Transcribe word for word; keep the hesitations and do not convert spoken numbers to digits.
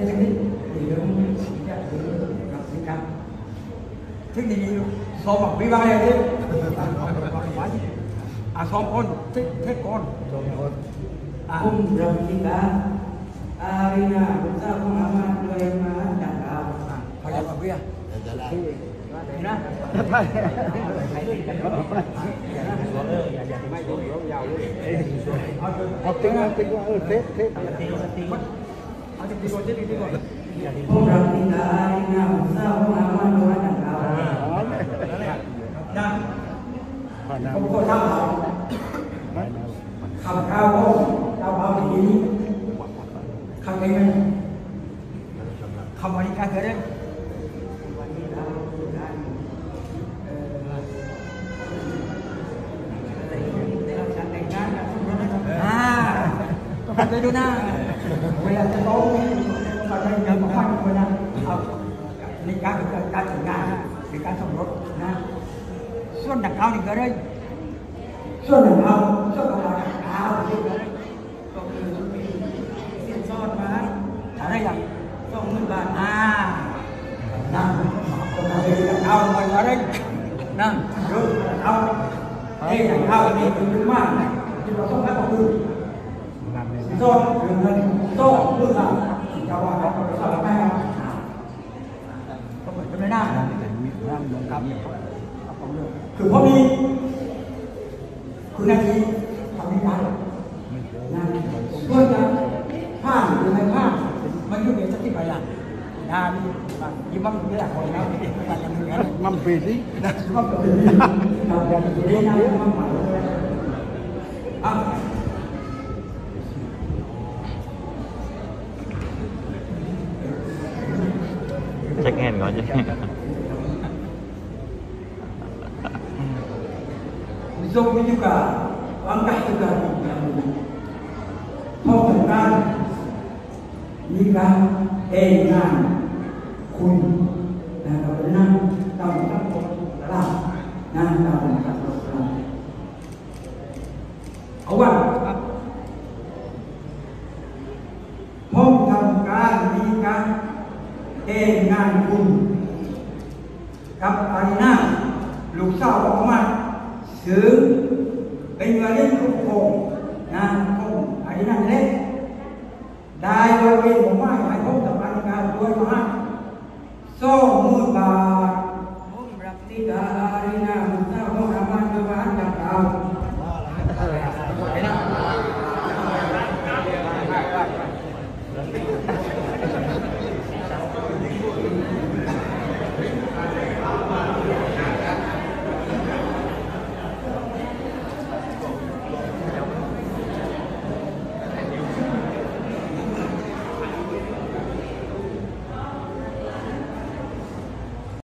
thế thì thì nó sẽ gặp những cái thế thì so bằng vi ba này chứ à so con thế thế con à Om Ramtika Arina Buddha Muhammad Doema Dakau phải là biaนะเอาติ้งเอาติ้งว่าเออเทสเทสเอาติ้งเอาติ้งเอาติ้งก่อนติ้งก่อน Om Ramtika Arina Buddha Muhammad Doema Dakau นะผมก็ทำคำข้าวข้าวข้าวแบบนี้คำนี้คำวันนี้การเกิดเรื่องต้องไปดูหน้าเวลาจะโต๊ะก็จะยังไม่ค่อยเวลาเอาในการการจัดงานในการสมรสนะส่วนดังเขานี่ก็ได้ส่วนดังเขาส่วนดังเขาดังเขาที่ก็ได้ก็คือมีเสียนซ่อนมาอะไรอย่างสองหมื่นบาทอ่านะคนไหนดังเขาไม่ก็ได้นะเยอะดังเขาเอ้ดังเขานี่คือมากนะที่เราต้องรับก็คือdo do lương là cho họ có cái sở làm hay không phải cho nên nàoคือพอมีคือนาทีทำไม่ได้นะส่วนจะผ้าหรือไม่ผ้ามันอยู่ในสติปัญญานานี่ยิ่งมันไม่อยากคนแล้วมันยังเหลือมันเป็นสินะมันเป็นสิเราจะอยู่ในนั้นมันหมายอ่ะ check handก่อนจ้ะ Zoom juga langkah juga menentukan nikah dengan kun dan benar kamu tak lah dan kamu tak lah awal menentukan nikah dengan kunกับอารีนาลูกสาวออกมาถึงเป็นเงินเล่น